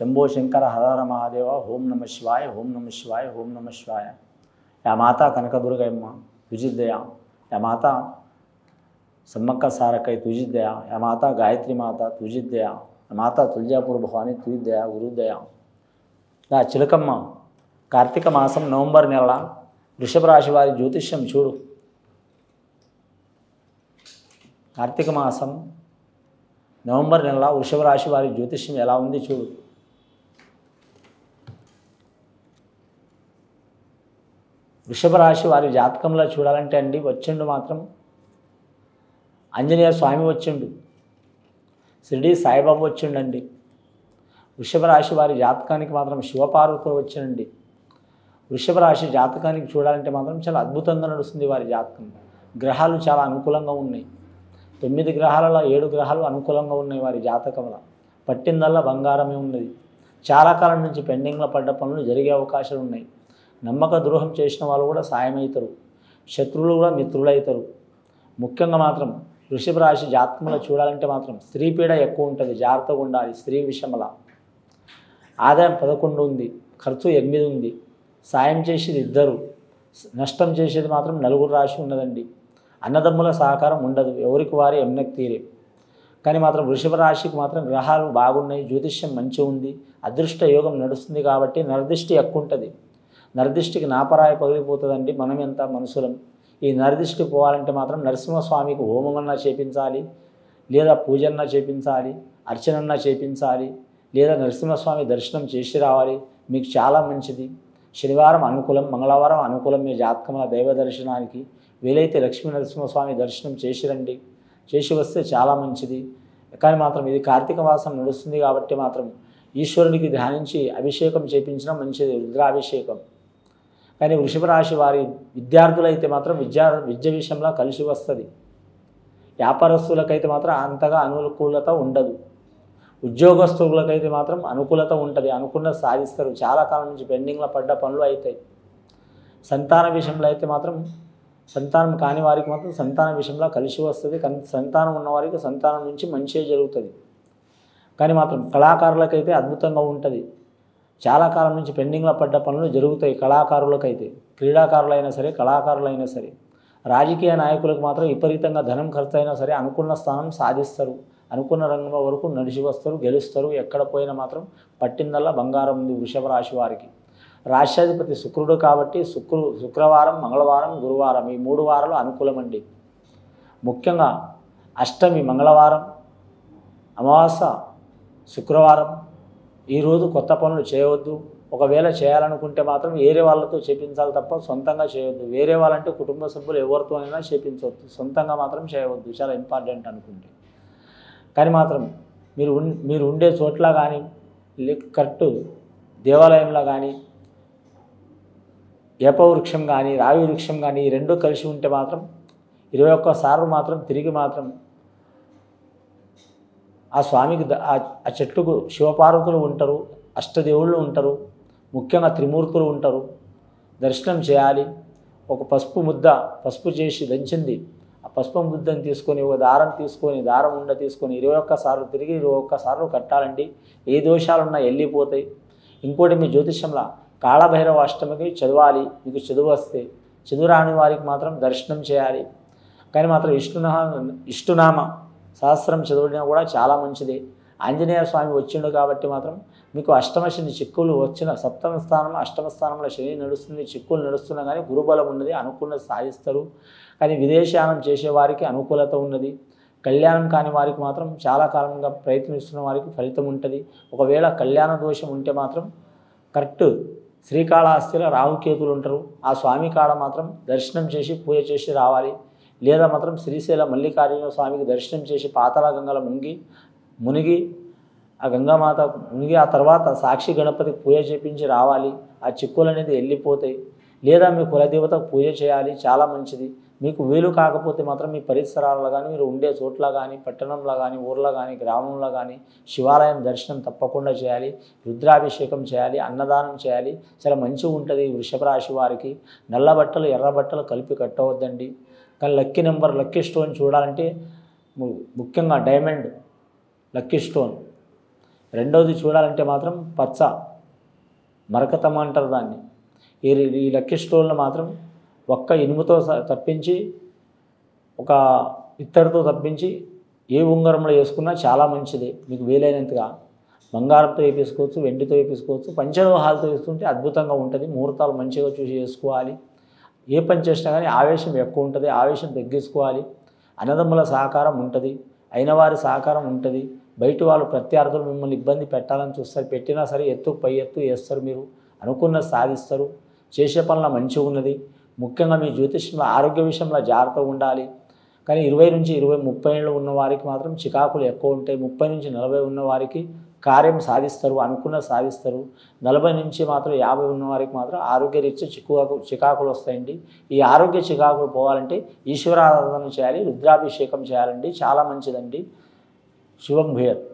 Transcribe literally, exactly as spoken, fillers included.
शंभो शंकर हर हर महादेव ओम नमः शिवाय ओम नमः शिवाय ओम नमः शिवाय। या माता कनकदुर्गयम्म तुझिदया, या माता सम्मक्क सारकई तुझिदया, या माता गायत्री माता तुझिदया, या माता तुलजापुर भवानी तुझिदया गुरुदया। या चिलकम्म कार्तिक मासम नవంబర్ నెల వృషభ రాశి వారి జ్యోతిష్యం చూడు। కార్తీక మాసం నవంబర్ నెల వృషభ రాశి వారి జ్యోతిష్యం ఎలా ఉంది చూడు। వృషభ రాశి వారి జాతకంలో చూడాలంటే అండి వచ్చిండు మాత్రం ఆంజనేయ స్వామి వచ్చిండు, షిరిడి సాయిబాబా వచ్చిండండి। వృషభ రాశి వారి జాతకానికి మాత్రం శివపార్వతులు వచ్చిండండి। వృషభ రాశి జాతకానికి చూడాలంటే మాత్రం చాలా అద్భుతంగా నడుస్తుంది వారి జాతకం। గ్రహాలు చాలా అనుకూలంగా ఉన్నాయి, తొమ్మిది గ్రహాలలో ఏడు గ్రహాలు అనుకూలంగా ఉన్నాయి వారి జాతకంలో। పట్టిందల్లా బంగారమే ఉన్నది। చాలా కాలం నుంచి పెండింగ్లో పడ్డ పనులు జరిగే అవకాశాలు ఉన్నాయి। నమ్మక ద్రోహం చేసిన వాళ్ళు కూడా సాయమవుతారు, శత్రువులు కూడా మిత్రులవుతారు। ముఖ్యంగా మాత్రం వృషభ రాశి జాతకంలో చూడాలంటే మాత్రం స్త్రీ పీడ ఎక్కువ ఉంటుంది, జాగ్రత్తగా ఉండాలి। స్త్రీ విషయంలో ఆదాయం పదకొండు ఉంది, ఖర్చు ఎనిమిది ఉంది। సాయం చేసేది ఇద్దరు, నష్టం చేసేది మాత్రం నలుగురు రాశి ఉన్నదండి। అన్నదమ్ముల సహకారం ఉండదు, ఎవరికి వారి ఎమ్మెక్ తీరే। కానీ మాత్రం వృషభ రాశికి మాత్రం గ్రహాలు బాగున్నాయి, జ్యోతిష్యం మంచిగా ఉంది, అదృష్ట యోగం నడుస్తుంది కాబట్టి నరదిష్టి ఎక్కువ ఉంటుంది। నరదిష్టికి నాపరాయి పగిలిపోతుందండి, మనం ఎంత మనుషులం। ఈ నరదిష్టి పోవాలంటే మాత్రం నరసింహస్వామికి హోమమన్నా చేపించాలి, లేదా పూజన్నా చేపించాలి, అర్చనన్నా చేపించాలి, లేదా నరసింహస్వామి దర్శనం చేసి రావాలి, మీకు చాలా మంచిది। శనివారం అనుకూలం, మంగళవారం అనుకూలం మీ జాతకంలో దైవ దర్శనానికి। వీలైతే లక్ష్మీ నరసింహస్వామి దర్శనం చేసి రండి, చేసి వస్తే చాలా మంచిది। కానీ మాత్రం ఇది కార్తీక మాసం నడుస్తుంది కాబట్టి మాత్రం ఈశ్వరునికి ధ్యానించి అభిషేకం చేయించడం మంచిది, రుద్రాభిషేకం। కానీ వృషభ రాశి వారి విద్యార్థులైతే మాత్రం విద్యా విద్య విషయంలో కలిసి వస్తుంది। వ్యాపారస్తులకైతే మాత్రం అంతగా అనుకూలత ఉండదు, ఉద్యోగస్తులకైతే మాత్రం అనుకూలత ఉంటుంది, అనుకున్నది సాధిస్తారు। చాలా కాలం నుంచి పెండింగ్లో పడ్డ పనులు అవుతాయి। సంతాన విషయంలో అయితే మాత్రం సంతానం కాని వారికి మాత్రం సంతాన విషయంలో కలిసి వస్తుంది, కానీ సంతానం ఉన్నవారికి సంతానం నుంచి మంచిగా జరుగుతుంది। కానీ మాత్రం కళాకారులకైతే అద్భుతంగా ఉంటుంది, చాలా కాలం నుంచి పెండింగ్లో పడ్డ పనులు జరుగుతాయి కళాకారులకైతే। క్రీడాకారులైనా సరే, కళాకారులైనా సరే, రాజకీయ నాయకులకు మాత్రం విపరీతంగా ధనం ఖర్చు అయినా సరే అనుకున్న స్థానం సాధిస్తారు, అనుకున్న రంగంలో వరకు నడిచి వస్తారు, గెలుస్తారు। ఎక్కడ పోయినా మాత్రం పట్టిందల్లా బంగారం ఉంది వృషభ రాశి వారికి। రాష్ట్రాధిపతి శుక్రుడు కాబట్టి శుక్రు శుక్రవారం, మంగళవారం, గురువారం ఈ మూడు వారాలు అనుకూలమండి। ముఖ్యంగా అష్టమి మంగళవారం, అమావాస్య శుక్రవారం, ఈరోజు కొత్త పనులు చేయవద్దు। ఒకవేళ చేయాలనుకుంటే మాత్రం వేరే వాళ్ళతో చేపించాలి తప్ప సొంతంగా చేయవద్దు। వేరే వాళ్ళంటే కుటుంబ సభ్యులు ఎవరితో అయినా చేపించవద్దు, సొంతంగా మాత్రం చేయవద్దు, చాలా ఇంపార్టెంట్ అనుకుంటే। కానీ మాత్రం మీరు మీరు ఉండే చోట్ల కానీ కరెక్ట్ దేవాలయంలో కానీ ఏపవృక్షం కానీ రావి వృక్షం కానీ ఈ రెండు కలిసి ఉంటే మాత్రం ఇరవై ఒక్కసార్లు మాత్రం తిరిగి మాత్రం ఆ స్వామికి ఆ చెట్టుకు శివపార్వతులు ఉంటారు, అష్టదేవుళ్ళు ఉంటారు, ముఖ్యంగా త్రిమూర్తులు ఉంటారు, దర్శనం చేయాలి। ఒక పసుపు ముద్ద పసుపు చేసి దంచింది ఆ పసుపు ముద్దను తీసుకొని ఒక దారం తీసుకొని దారం ఉండ తీసుకొని ఇరవై ఒక్కసార్లు తిరిగి ఇరవై ఒక్కసార్లు కట్టాలండి, ఏ దోషాలున్నా వెళ్ళిపోతాయి। ఇంకోటి మీ జ్యోతిష్యంలో కాళభైరవ అష్టమికి చదవాలి, మీకు చదువు వస్తే, చదువు రాని వారికి మాత్రం దర్శనం చేయాలి। కానీ మాత్రం ఇష్టునా ఇష్టునామ సహస్రం చదవడం కూడా చాలా మంచిది। ఆంజనేయ స్వామి వచ్చిండు కాబట్టి మాత్రం మీకు అష్టమ శని చిక్కులు వచ్చిన సప్తమ స్థానం అష్టమ స్థానంలో శని నడుస్తుంది, చిక్కులు నడుస్తున్నా కానీ గురుబలం ఉన్నది, అనుకున్నది సాధిస్తారు। కానీ విదేశయానం చేసేవారికి అనుకూలత ఉన్నది, కళ్యాణం కాని వారికి మాత్రం చాలా కాలంగా ప్రయత్నిస్తున్న వారికి ఫలితం ఉంటుంది। ఒకవేళ కళ్యాణ దోషం ఉంటే మాత్రం కరెక్ట్ శ్రీకాళహస్తిలో రాహుకేతులు ఉంటారు, ఆ స్వామి కాడ మాత్రం దర్శనం చేసి పూజ చేసి రావాలి। లేదా మాత్రం శ్రీశైల మల్లికార్జున స్వామికి దర్శనం చేసి పాతాళ గంగలో మునిగి మునిగి ఆ గంగామాత మునిగి ఆ తర్వాత సాక్షి గణపతికి పూజ చేపించి రావాలి, ఆ చిక్కులు అనేది వెళ్ళిపోతాయి। లేదా మీ కులదేవతకు పూజ చేయాలి, చాలా మంచిది। మీకు వీలు కాకపోతే మాత్రం మీ పరిసరాల్లో కానీ మీరు ఉండే చోట్ల కానీ పట్టణంలో కానీ ఊర్లో కానీ గ్రామంలో కానీ శివాలయం దర్శనం తప్పకుండా చేయాలి, రుద్రాభిషేకం చేయాలి, అన్నదానం చేయాలి, చాలా మంచిగా ఉంటుంది వృషభ రాశి వారికి। నల్ల బట్టలు ఎర్ర బట్టలు కలిపి కట్టవద్దండి। కానీ లక్కీ నెంబర్ లక్కీ స్టోన్ చూడాలంటే ముఖ్యంగా డైమండ్ లక్కీ స్టోన్ రెండవది చూడాలంటే మాత్రం పచ్చ మరకతం అంటారు దాన్ని. ఈ ఈ లక్కీ స్టోన్లు మాత్రం ఒక్క ఇనుముతో తప్పించి ఒక ఇత్తడితో తప్పించి ఏ ఉంగరంలో వేసుకున్నా చాలా మంచిది. మీకు వీలైనంతగా బంగారంతో వేపించుకోవచ్చు, వెండితో వేపించుకోవచ్చు, పంచలోహాలతో వేసుకుంటే అద్భుతంగా ఉంటుంది. ముహూర్తాలు మంచిగా చూసి చేసుకోవాలి. ఏ పని చేసినా కానీ ఆవేశం ఎక్కువ ఉంటుంది, ఆవేశం తగ్గించుకోవాలి. అన్నదమ్ముల సహకారం ఉంటుంది, అయిన వారి సహకారం ఉంటుంది. బయట వాళ్ళు ప్రత్యర్థులు మిమ్మల్ని ఇబ్బంది పెట్టాలని చూస్తారు, పెట్టినా సరే ఎత్తు పై ఎత్తు వేస్తారు. మీరు అనుకున్న సాధిస్తారు. చేసే పనుల మంచిగా ఉన్నది. ముఖ్యంగా మీ జ్యోతిష్యంలో ఆరోగ్య విషయంలో జాగ్రత్తగా ఉండాలి. కానీ ఇరవై నుంచి ఇరవై ముప్పై ఏళ్ళు ఉన్న వారికి మాత్రం చికాకులు ఎక్కువ ఉంటాయి. ముప్పై నుంచి నలభై ఉన్న వారికి కార్యం సాధిస్తారు, అనుకున్న సాధిస్తారు. నలభై నుంచి మాత్రం యాభై ఉన్న వారికి మాత్రం ఆరోగ్యరీత్యా చికాకు చికాకులు వస్తాయండి. ఈ ఆరోగ్య చికాకులు పోవాలంటే ఈశ్వరారాధన చేయాలి, రుద్రాభిషేకం చేయాలండి. చాలా మంచిదండి. శుభం భూయాత్.